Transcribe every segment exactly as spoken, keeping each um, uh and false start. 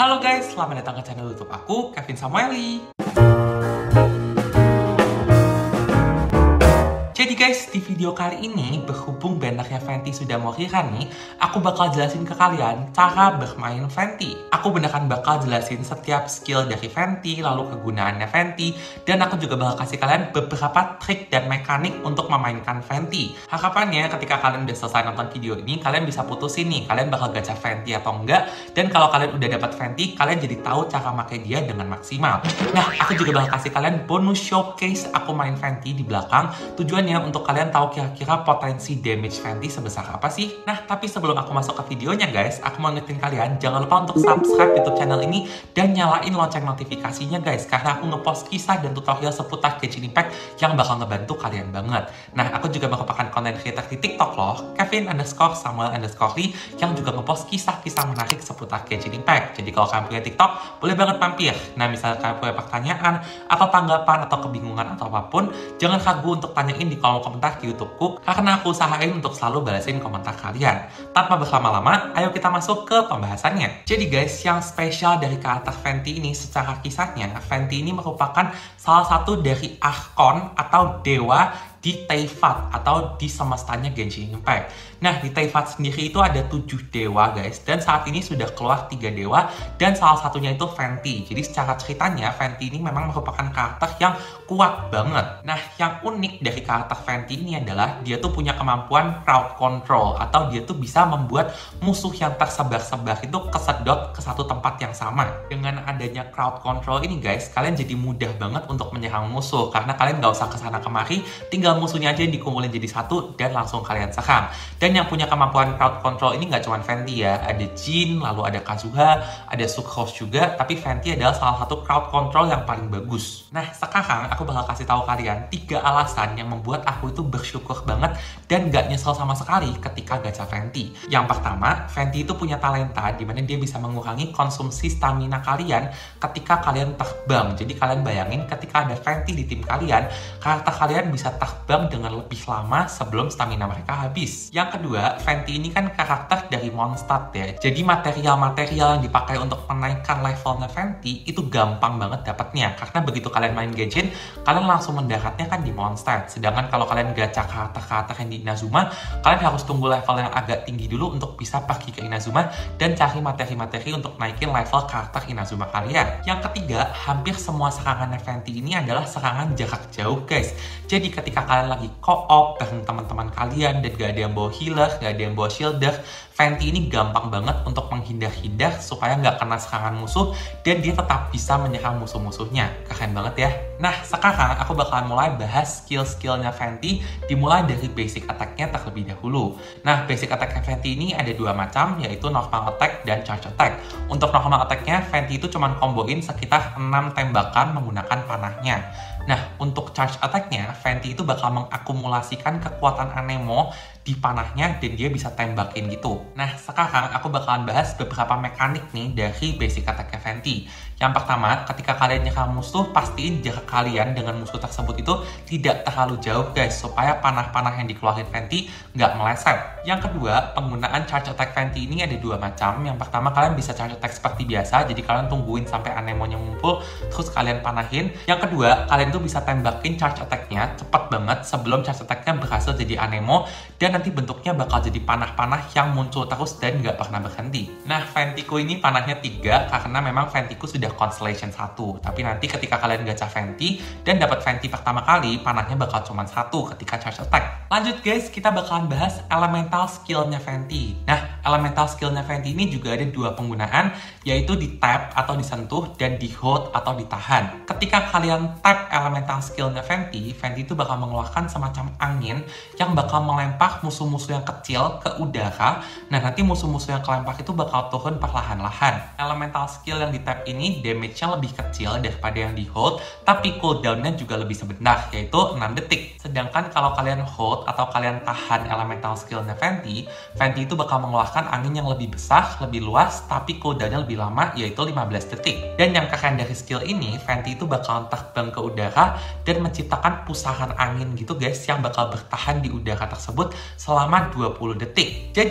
Halo guys, selamat datang ke channel YouTube aku, Kevin Samueli. Jadi guys, di video kali ini, berhubung bannernya Fenty sudah mau rerun nih, aku bakal jelasin ke kalian cara bermain Fenty. Aku beneran bakal jelasin setiap skill dari Fenty, lalu kegunaannya Fenty, dan aku juga bakal kasih kalian beberapa trik dan mekanik untuk memainkan Fenty. Harapannya ketika kalian udah selesai nonton video ini, kalian bisa putusin nih, kalian bakal gacha Fenty atau enggak, dan kalau kalian udah dapat Fenty, kalian jadi tahu cara pakai dia dengan maksimal. Nah, aku juga bakal kasih kalian bonus showcase aku main Fenty di belakang, tujuannya untuk kalian tahu kira-kira potensi damage Fenty sebesar apa sih. Nah, tapi sebelum aku masuk ke videonya guys, aku mau ngingetin kalian jangan lupa untuk subscribe YouTube channel ini dan nyalain lonceng notifikasinya guys, karena aku ngepost kisah dan tutorial seputar Genshin Impact yang bakal ngebantu kalian banget. Nah, aku juga merupakan content creator di TikTok loh, Kevin underscore Samuel underscore Lee, yang juga ngepost kisah-kisah menarik seputar Genshin Impact. Jadi kalau kalian punya TikTok, boleh banget mampir. Nah, misalnya kalian punya pertanyaan atau tanggapan atau kebingungan atau apapun, jangan ragu untuk tanyain di kolom komentar di YouTubeku, karena aku usahain untuk selalu balasin komentar kalian. Tanpa berlama-lama, ayo kita masuk ke pembahasannya. Jadi guys, yang spesial dari karakter Fenty ini secara kisahnya, Fenty ini merupakan salah satu dari Archon atau dewa di Teyvat atau di semestanya Genshin Impact. Nah, di Teyvat sendiri itu ada tujuh dewa guys, dan saat ini sudah keluar tiga dewa, dan salah satunya itu Fenty. Jadi secara ceritanya, Fenty ini memang merupakan karakter yang kuat banget. Nah, yang unik dari karakter Fenty ini adalah dia tuh punya kemampuan crowd control, atau dia tuh bisa membuat musuh yang tersebar-sebar itu kesedot ke satu tempat yang sama. Dengan adanya crowd control ini guys, kalian jadi mudah banget untuk menyerang musuh, karena kalian nggak usah kesana kemari, tinggal musuhnya aja yang dikumpulin jadi satu dan langsung kalian serang. Dan yang punya kemampuan crowd control ini nggak cuma Fenty ya, ada Jin, lalu ada Kazuha, ada Sucrose juga, tapi Fenty adalah salah satu crowd control yang paling bagus. Nah, sekarang aku bakal kasih tahu kalian tiga alasan yang membuat aku itu bersyukur banget dan nggak nyesel sama sekali ketika gacha Fenty. Yang pertama, Fenty itu punya talenta di mana dia bisa mengurangi konsumsi stamina kalian ketika kalian terbang. Jadi kalian bayangin ketika ada Fenty di tim kalian, karakter kalian bisa terbang bang dengan lebih lama sebelum stamina mereka habis. Yang kedua, Fenty ini kan karakter dari Mondstadt ya. Jadi material-material yang dipakai untuk menaikkan levelnya Fenty itu gampang banget dapatnya. Karena begitu kalian main Genshin, kalian langsung mendaratnya kan di Mondstadt. Sedangkan kalau kalian gacha karakter-karakter yang di Inazuma, kalian harus tunggu level yang agak tinggi dulu untuk bisa pergi ke Inazuma dan cari materi-materi untuk naikin level karakter Inazuma kalian. Yang ketiga, hampir semua serangannya Fenty ini adalah serangan jarak jauh guys. Jadi ketika kalian lagi co-op bareng teman-teman kalian dan gak ada yang bawa healer, gak ada yang bawa shielder, Fenty ini gampang banget untuk menghindar-hindar supaya nggak kena serangan musuh dan dia tetap bisa menyerang musuh-musuhnya. Keren banget ya. Nah, sekarang aku bakalan mulai bahas skill-skillnya Fenty, dimulai dari basic attack-nya terlebih dahulu. Nah, basic attack-nya Fenty ini ada dua macam, yaitu normal attack dan charge attack. Untuk normal attack-nya, Fenty itu cuma komboin sekitar enam tembakan menggunakan panahnya. Nah, untuk charge attack-nya, Fenty itu bakal mengakumulasikan kekuatan Anemo di panahnya dan dia bisa tembakin gitu. Nah, sekarang aku bakalan bahas beberapa mekanik nih dari basic attack-nya Fenty. Yang pertama, ketika kalian nyerang musuh, pastiin jarak kalian dengan musuh tersebut itu tidak terlalu jauh guys, supaya panah-panah yang dikeluarin Fenty nggak meleset. Yang kedua, penggunaan charge attack Fenty ini ada dua macam. Yang pertama, kalian bisa charge attack seperti biasa, jadi kalian tungguin sampai anemonya ngumpul, terus kalian panahin. Yang kedua, kalian tuh bisa tembakin charge attack-nya cepet banget sebelum charge attack-nya berhasil jadi anemo, dan nanti bentuknya bakal jadi panah-panah yang muncul terus dan nggak pernah berhenti. Nah, Fentyku ini panahnya tiga karena memang Fentyku sudah Constellation satu. Tapi nanti ketika kalian gacha Fenty dan dapat Fenty pertama kali, panahnya bakal cuma satu ketika charge attack. Lanjut guys, kita bakalan bahas elemental skillnya Fenty. Nah, elemental skillnya Fenty ini juga ada dua penggunaan, yaitu di tap atau disentuh dan di hold atau ditahan. Ketika kalian tap elemental skillnya Fenty, Fenty itu bakal mengeluarkan semacam angin yang bakal melempar musuh-musuh yang kecil ke udara. Nah, nanti musuh-musuh yang kelempar itu bakal turun perlahan-lahan. Elemental skill yang di tap ini damage-nya lebih kecil daripada yang di hold, tapi cooldown-nya juga lebih sebentar, yaitu enam detik. Sedangkan kalau kalian hold atau kalian tahan elemental skill-nya Fenty, Fenty itu bakal mengeluarkan angin yang lebih besar, lebih luas, tapi cooldown-nya lebih lama, yaitu lima belas detik. Dan yang keren dari skill ini, Fenty itu bakal terbang ke udara dan menciptakan pusaran angin gitu guys, yang bakal bertahan di udara tersebut selama dua puluh detik. Jadi selama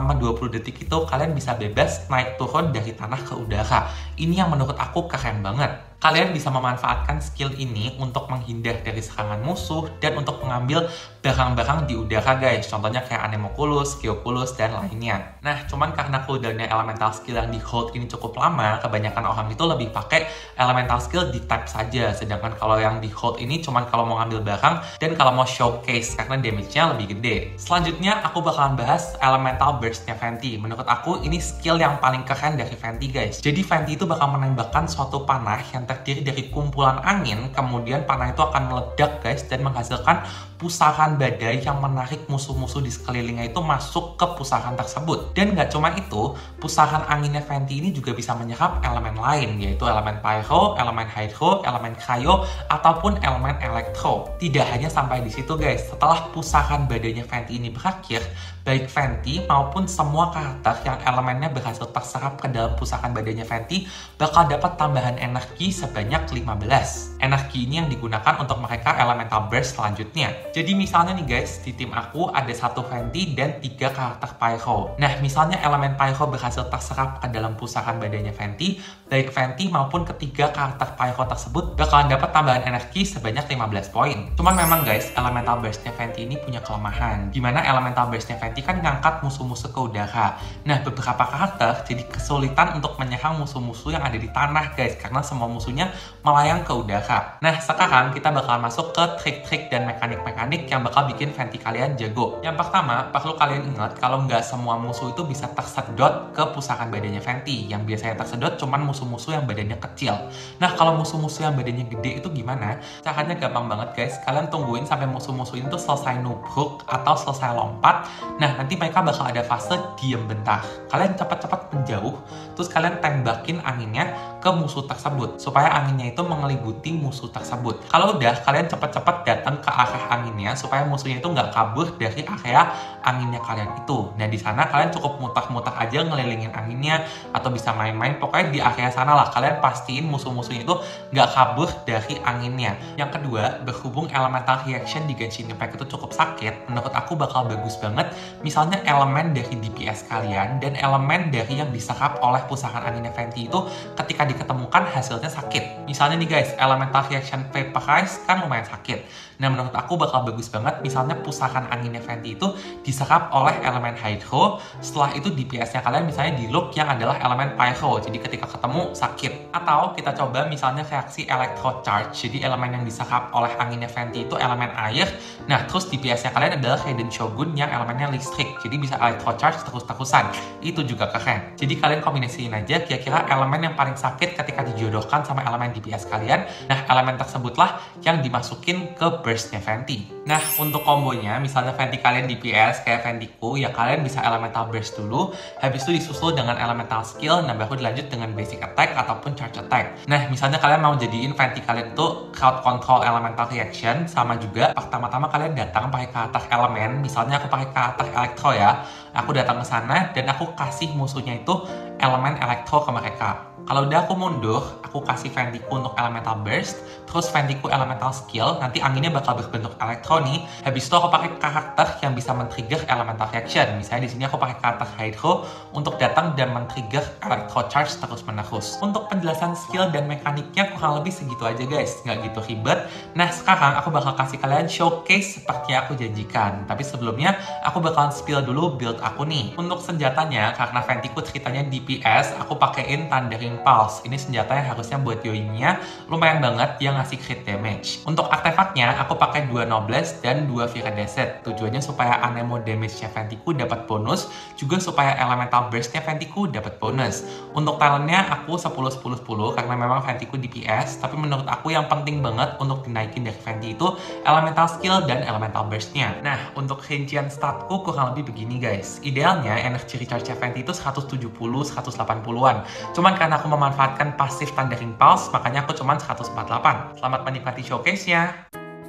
selama dua puluh detik itu kalian bisa bebas naik turun dari tanah ke udara. Ini yang menurut aku keren banget. Kalian bisa memanfaatkan skill ini untuk menghindar dari serangan musuh dan untuk mengambil barang-barang di udara guys. Contohnya kayak Anemoculus, Geoculus, dan lainnya. Nah, cuman karena cooldownnya elemental skill yang di hold ini cukup lama, kebanyakan orang itu lebih pakai elemental skill di tap saja. Sedangkan kalau yang di hold ini cuman kalau mau ngambil barang dan kalau mau showcase karena damage-nya lebih gede. Selanjutnya, aku bakalan bahas elemental burst-nya Venti. Menurut aku, ini skill yang paling keren dari Venti guys. Jadi Venti itu bakal menembakkan suatu panah yang terdiri dari kumpulan angin, kemudian panah itu akan meledak guys dan menghasilkan pusaran badai yang menarik musuh-musuh di sekelilingnya itu masuk ke pusaran tersebut. Dan nggak cuma itu, pusaran anginnya Venti ini juga bisa menyerap elemen lain, yaitu elemen pyro, elemen hydro, elemen cryo, ataupun elemen elektro. Tidak hanya sampai di situ guys, setelah pusaran badainya Venti ini berakhir, baik Venti maupun semua karakter yang elemennya berhasil terserap ke dalam pusaran badainya Venti bakal dapat tambahan energi sebanyak lima belas. Energi ini yang digunakan untuk mereka elemental burst selanjutnya. Jadi misalnya nih guys, di tim aku ada satu Venti dan tiga karakter pyro. Nah, misalnya elemen pyro berhasil terserap ke dalam pusaran badainya Venti, baik Venti maupun ketiga karakter pyro tersebut bakalan dapat tambahan energi sebanyak lima belas poin. Cuman memang guys, elemental burstnya Venti ini punya kelemahan, dimana elemental burstnya Venti kan ngangkat musuh-musuh ke udara. Nah, beberapa karakter jadi kesulitan untuk menyerang musuh-musuh yang ada di tanah guys, karena semua musuhnya melayang ke udara. Nah, sekarang kita bakal masuk ke trik-trik dan mekanik-mekanik yang bakal bikin Venti kalian jago. Yang pertama, perlu kalian ingat kalau nggak semua musuh itu bisa tersedot ke pusaran badannya Venti. Yang biasanya tersedot cuman musuh-musuh yang badannya kecil. Nah, kalau musuh-musuh yang badannya gede itu gimana? Caranya gampang banget guys. Kalian tungguin sampai musuh-musuh itu selesai nubruk atau selesai lompat. Nah, nanti mereka bakal ada fase diem bentar. Kalian cepat-cepat menjauh, terus kalian tembakin anginnya ke musuh tersebut, supaya anginnya itu mengelibuti musuh tersebut. Kalau udah, kalian cepat-cepat datang ke arah anginnya, supaya musuhnya itu nggak kabur dari area anginnya kalian itu. Nah, di sana kalian cukup muter-muter aja ngelilingin anginnya, atau bisa main-main, pokoknya di area sana lah. Kalian pastiin musuh-musuhnya itu nggak kabur dari anginnya. Yang kedua, berhubung elemental reaction di Genshin Impact itu cukup sakit, menurut aku bakal bagus banget misalnya elemen dari D P S kalian dan elemen dari yang diserap oleh pusaran anginnya Venti itu ketika diketemukan hasilnya sakit. Misalnya nih guys, elemental reaction vaporize kan lumayan sakit. Nah, menurut aku bakal bagus banget misalnya pusaran anginnya Venti itu diserap oleh elemen hydro, setelah itu D P S-nya kalian misalnya di look yang adalah elemen pyro, jadi ketika ketemu sakit. Atau kita coba misalnya reaksi electro charge, jadi elemen yang diserap oleh anginnya Venti itu elemen air, nah terus D P S-nya kalian adalah Raiden Shogun yang elemennya listrik, jadi bisa electro charge terus-terusan. Itu juga keren. Jadi kalian kombinasiin aja kira-kira elemen yang paling sakit ketika dijodohkan sama elemen D P S kalian. Nah, elemen tersebutlah yang dimasukin ke burstnya Venti. Nah, untuk kombonya, misalnya Venti kalian D P S kayak Ventiku, ya kalian bisa elemental burst dulu, habis itu disusul dengan elemental skill, nah baru dilanjut dengan basic attack ataupun charge attack. Nah, misalnya kalian mau jadiin Venti kalian itu crowd control elemental reaction, sama juga pertama-tama kalian datang pakai karakter elemen, misalnya aku pakai karakter elektro ya, aku datang ke sana dan aku kasih musuhnya itu elemen elektro ke mereka. Kalau udah aku mundur, aku kasih Ventiku untuk elemental burst, terus Ventiku elemental skill, nanti anginnya bakal berbentuk elektro nih. Habis itu aku pakai karakter yang bisa men-trigger elemental reaction. Misalnya di sini aku pakai karakter hydro untuk datang dan men-trigger electro charge terus-menerus. Untuk penjelasan skill dan mekaniknya kurang lebih segitu aja guys, nggak gitu ribet. Nah, sekarang aku bakal kasih kalian showcase seperti yang aku janjikan. Tapi sebelumnya, aku bakalan spill dulu build aku nih. Untuk senjatanya, karena Ventiku ceritanya D P S, aku pakein Thundering Pulse. Ini senjata yang harusnya buat Yoimiya lumayan banget, dia ngasih crit damage. Untuk artefaknya, aku pakai dua Noblesse dan dua Viridescent. Tujuannya supaya Anemo damage-nya Ventiku dapat bonus, juga supaya elemental burst-nya Ventiku dapat bonus. Untuk talentnya, aku sepuluh sepuluh sepuluh karena memang Ventiku D P S, tapi menurut aku yang penting banget untuk dinaikin dari Venti itu elemental skill dan elemental burst-nya. Nah, untuk rincian statku kurang lebih begini guys. Idealnya energi recharge-nya Venti itu seratus tujuh puluh sampai seratus delapan puluhan. Cuman karena aku memanfaatkan pasif Thundering Pulse, makanya aku cuma seratus empat puluh delapan. Selamat menikmati showcase-nya!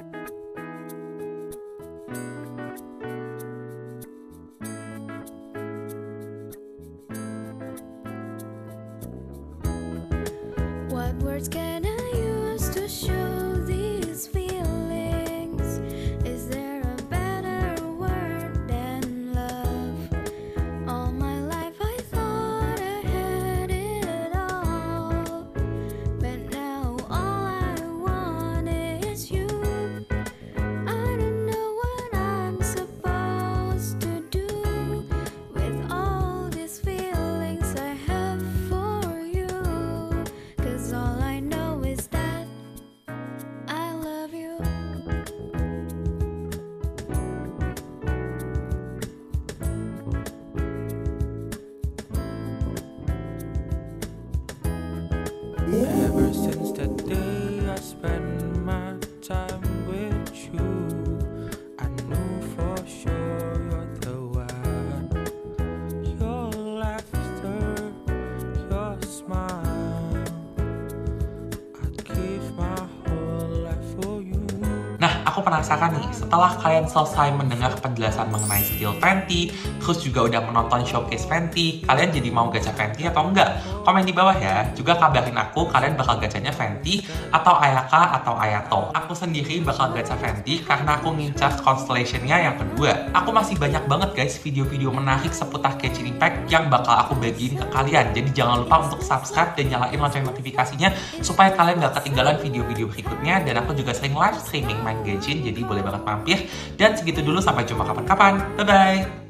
What words can I use to show these feelings? Is there a better word than love? All Ever since the day I spent my time with you, I knew for sure you're the one. Your laughter, your smile, I'd give my whole life for you. Nah, aku penasaran nih, setelah kalian selesai mendengar penjelasan mengenai skill Fenty, terus juga udah menonton showcase Fenty, kalian jadi mau gacha Fenty atau enggak? Komen di bawah ya. Juga kabarin aku kalian bakal gacanya Fenty atau Ayaka atau Ayato. Aku sendiri bakal gacha Fenty karena aku ngincar constellation-nya yang kedua. Aku masih banyak banget guys video-video menarik seputar Genshin Impact yang bakal aku bagiin ke kalian. Jadi jangan lupa untuk subscribe dan nyalain lonceng notifikasinya supaya kalian gak ketinggalan video-video berikutnya. Dan aku juga sering live streaming main Genshin, jadi boleh banget mampir. Dan segitu dulu, sampai jumpa kapan-kapan. Bye-bye!